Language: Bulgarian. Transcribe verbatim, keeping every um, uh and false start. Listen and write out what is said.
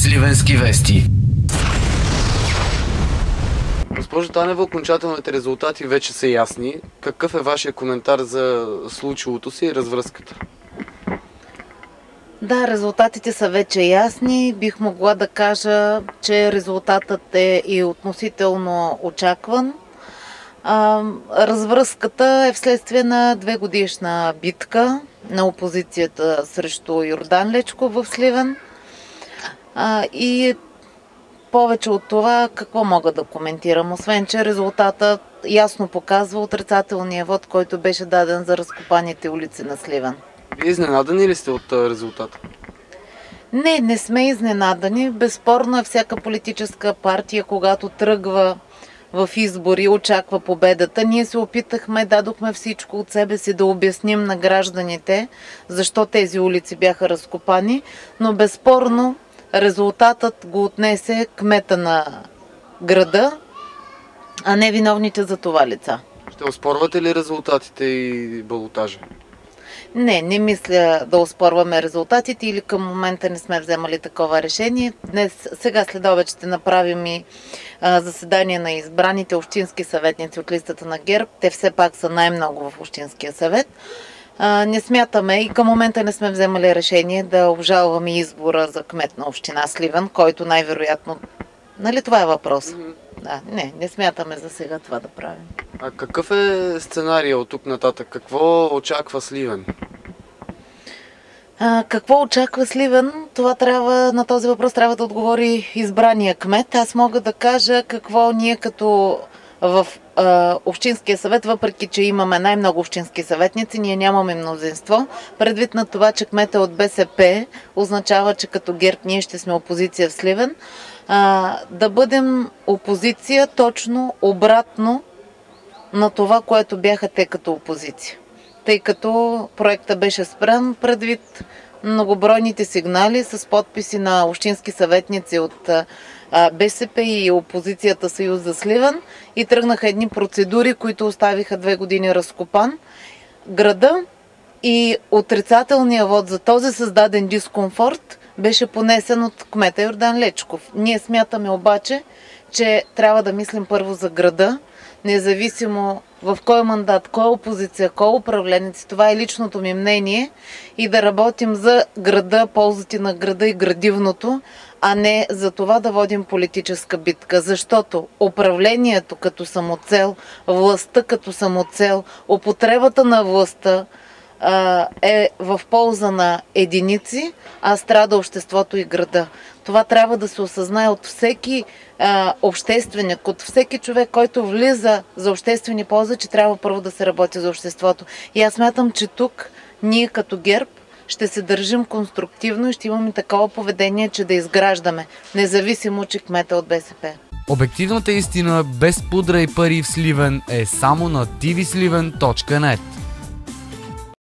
Сливенски вести. Госпожо Танева, окончателните резултати вече са ясни. Какъв е вашия коментар за случилото се и развръзката? Да, резултатите са вече ясни. Бих могла да кажа, че резултатът е и относително очакван. А, развръзката е вследствие на две годишна битка на опозицията срещу Йордан Лечков в Сливен. А, и повече от това, какво мога да коментирам, освен че резултатът ясно показва отрицателния вод, който беше даден за разкопаните улици на Сливен. Вие изненадани ли сте от резултата? Не, не сме изненадани. Безспорно е всяка политическа партия, когато тръгва в избори, очаква победата. Ние се опитахме, дадохме всичко от себе си да обясним на гражданите защо тези улици бяха разкопани, но безспорно резултатът го отнесе кмета на града, а не виновните за това лица. Ще оспорвате ли резултатите и балотажа? Не, не мисля да оспорваме резултатите или към момента не сме вземали такова решение. Днес, сега след обед ще направим и а, заседание на избраните общински съветници от листата на ГЕРБ. Те все пак са най-много в Общинския съвет. А, не смятаме и към момента не сме вземали решение да обжалваме избора за кмет на община Сливен, който най-вероятно... Нали това е въпрос? Mm-hmm. Да, не, не смятаме за сега това да правим. А какъв е сценария от тук нататък? Какво очаква Сливен? А, какво очаква Сливен? Това трябва, на този въпрос трябва да отговори избрания кмет. Аз мога да кажа какво ние като в а, Общинския съвет, въпреки че имаме най-много общински съветници, ние нямаме мнозинство. Предвид на това, че кмет е от БСП, означава, че като ГЕРБ ние ще сме опозиция в Сливен. А, да бъдем опозиция точно обратно на това, което бяха те като опозиция. Тъй като проектът беше спрян предвид многобройните сигнали с подписи на общински съветници от а, БСП и опозицията Съюз за Сливен и тръгнаха едни процедури, които оставиха две години разкопан града и отрицателният вод за този създаден дискомфорт беше понесен от кмета Йордан Лечков. Ние смятаме обаче, че трябва да мислим първо за града, независимо в кой мандат, кой опозиция, кой управленец, това е личното ми мнение, и да работим за града, ползите на града и градивното, а не за това да водим политическа битка. Защото управлението като самоцел, властта като самоцел, употребата на властта е в полза на единици, а страда обществото и града. Това трябва да се осъзнае от всеки а, общественик, от всеки човек, който влиза за обществени ползи, че трябва първо да се работи за обществото. И аз смятам, че тук ние като ГЕРБ ще се държим конструктивно и ще имаме такова поведение, че да изграждаме, независимо, че кмета от БСП. Обективната истина без пудра и пари в Сливен е само на ти ви сливен точка нет.